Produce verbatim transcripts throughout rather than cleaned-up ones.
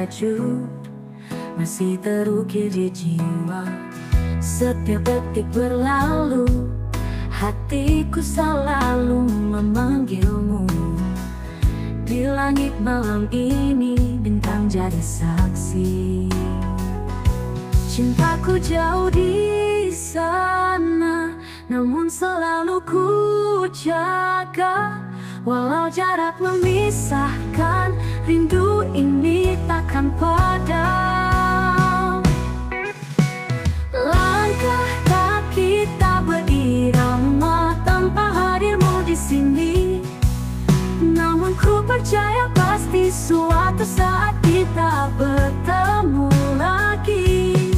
maju, masih terukir di jiwa. Setiap detik berlalu, hatiku selalu memanggilmu. Di langit malam ini, bintang jadi saksi. Cintaku jauh di sana, namun selalu ku jaga. Walau jarak memisahkan, rindu ini takkan padam. Langkah kaki tak berirama tanpa hadirmu di sini. Namun ku percaya pasti suatu saat kita bertemu lagi.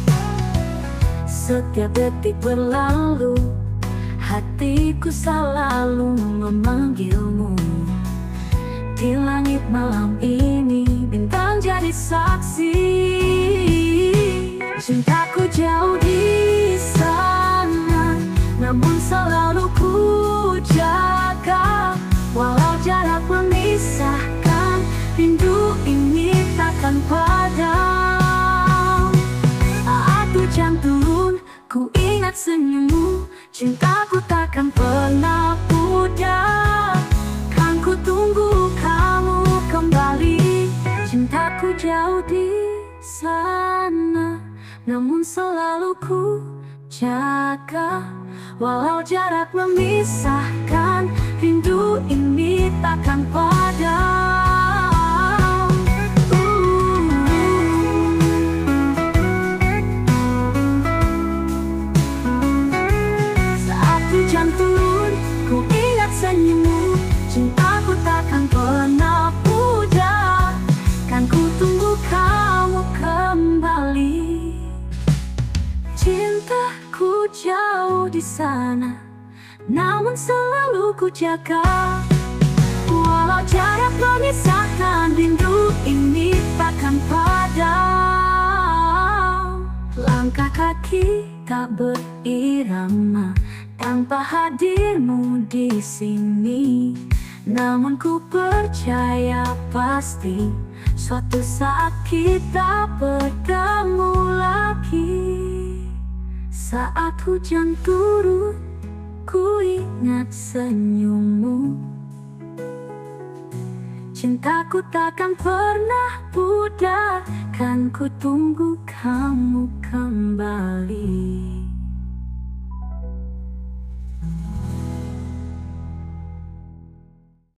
Setiap detik berlalu, hatiku selalu memanggilmu. Di langit malam ini, bintang jadi saksi. Cintaku jauh di sana, namun selalu ku jaga. Walau jarak memisahkan, rindu ini takkan padam. Saat hujan turun, ku ingat senyummu. Cintaku takkan pernah pudar, kan ku tunggu kamu kembali. Cintaku jauh di sana, namun selalu ku jaga. Walau jarak memisahkan, rindu ini takkan padam. Hujan turun, ku ingat senyummu. Cintaku takkan pernah pudar, kan ku tunggu kamu kembali. Cintaku jauh di sana, namun selalu ku jaga. Walau jarak memisahkan, rindu ini takkan padam. Langkah kaki tak berirama tanpa hadirmu di sini. Namun ku percaya pasti suatu saat kita bertemu lagi. Saat hujan turun, ku ingat senyummu. Cintaku takkan pernah pudar, kan ku tunggu kamu kembali.